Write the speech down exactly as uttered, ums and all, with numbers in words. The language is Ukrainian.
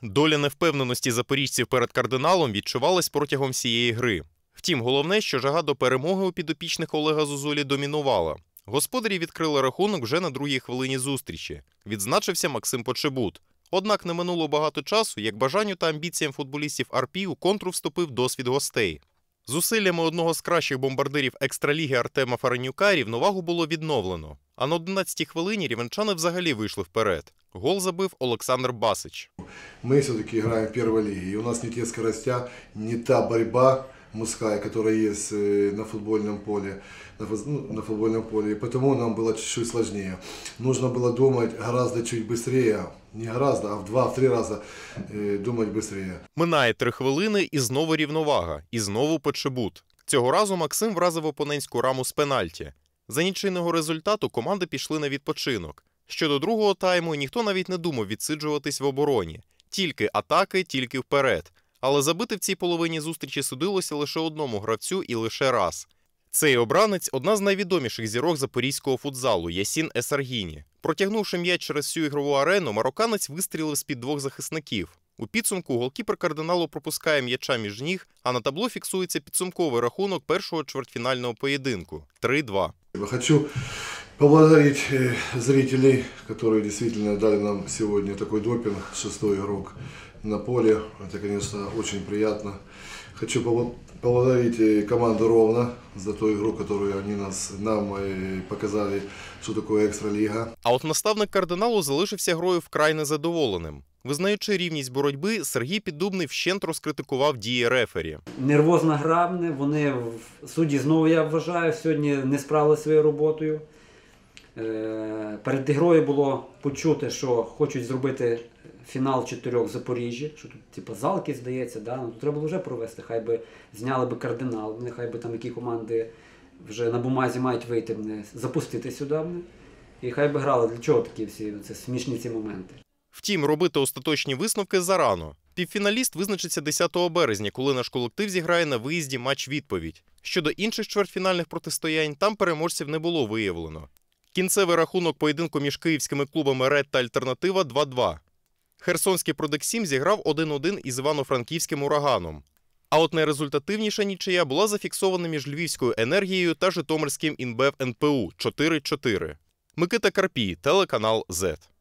Доля невпевненості запоріжців перед «Кардиналом» відчувалась протягом всієї гри. Втім, головне, що жага до перемоги у підопічних Олега Зозулі домінувала. Господарі відкрили рахунок вже на другій хвилині зустрічі. Відзначився Максим Почебут. Однак не минуло багато часу, як бажанню та амбіціям футболістів «Арпі» у контру вступив досвід гостей. Зусиллями одного з кращих бомбардирів екстраліги Артема Фаренюка рівновагу було відновлено. А на одинадцятій хвилині рівненчани взагалі вийшли вперед. Гол забив Олександр Басич. Ми все-таки граємо в першій лігі, і у нас не ті скорості, не та боротьба мужская, которая есть на футбольном поле, на, ну, на футбольном поле, и потому нам было чуть-чуть сложнее. Нужно было думать гораздо чуть быстрее, не гораздо, а в два-три рази э, думать быстрее. Минає три хвилини і знову рівновага, і знову Почебут. Цього разу Максим вразив опонентську раму з пенальті. За нічийного результату команди пішли на відпочинок. Щодо другого тайму ніхто навіть не думав відсиджуватись в обороні. Тільки атаки, тільки вперед. Але забити в цій половині зустрічі судилося лише одному гравцю і лише раз. Цей обранець – одна з найвідоміших зірок запорізького футзалу – Ясін Есаргіні. Протягнувши м'яч через всю ігрову арену, марокканець вистрілив з-під двох захисників. У підсумку голкіпер «Кардиналу» пропускає м'яча між ніг, а на табло фіксується підсумковий рахунок першого чвертьфінального поєдинку – три-два. Хочу поблагодарить зрителей, которые действительно дали нам сегодня такой допинг, шестой игрок на поле. Это, конечно, очень приятно. Хочу поблагодарить команду «Ровно» за ту игру, которую они нас, нам показали, что такое экстралига. А от наставник «Кардиналу» залишився грою вкрай незадоволеним. Визнаючи рівність боротьби, Сергій Піддубний вщент розкритикував дії рефері. Нервозна гра, вони, судді знову, я вважаю, сьогодні не справилися своєю роботою. Перед грою було почути, що хочуть зробити фінал чотирьох в Запоріжжі, що тут типу, залки, здається, да? Ну, тут треба було вже провести, хай би зняли би «Кардинал», хай би там які команди вже на бумазі мають вийти, запустити сюди, і хай би грали. Для чого такі всі це смішні ці моменти? Втім, робити остаточні висновки зарано. Півфіналіст визначиться десятого березня, коли наш колектив зіграє на виїзді матч-відповідь. Щодо інших чвертьфінальних протистоянь, там переможців не було виявлено. Кінцевий рахунок поєдинку між київськими клубами «Ред» та «Альтернатива» два-два. Херсонський «Продексім» зіграв один-один із івано-франківським «Ураганом». А от найрезультативніша нічия була зафіксована між Львівською «Енергією» та Житомирським «Інбев ен пе у» чотири-чотири. Микита Карпій, телеканал «Зет».